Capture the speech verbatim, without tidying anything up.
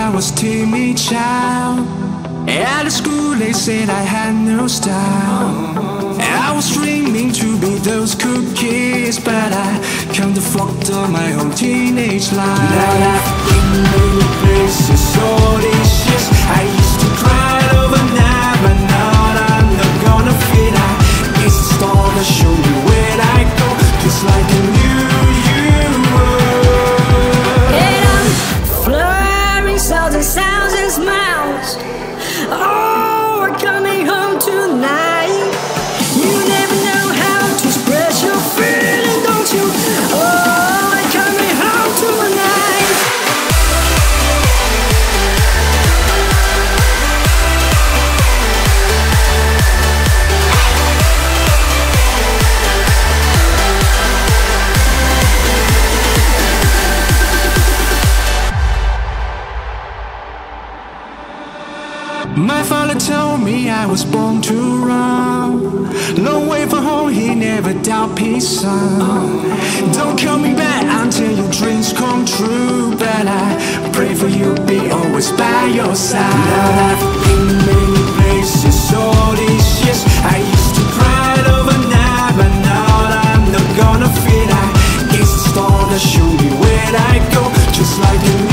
I was timid child. At the school they said I had no style. I was dreaming to be those cool kids, but I can't afford my own teenage life. Now I've been many places all these years. I used to cry overnight, but now I'm not gonna fit. I guess the star that show me where I go, just like a new you. And I'm fluttering sounds and sounds and smiles. Oh, we're coming home tonight. You never know how to express your feeling, don't you? Oh, we're coming home tonight. My father told me I was born to run. Long way from home, he never doubt peace, son. Don't call me back until your dreams come true, but I pray for you, be always by your side. Now I've been many places all these years. I used to cry overnight, but now I'm not gonna fit. I guess the star that show me where I go, just like a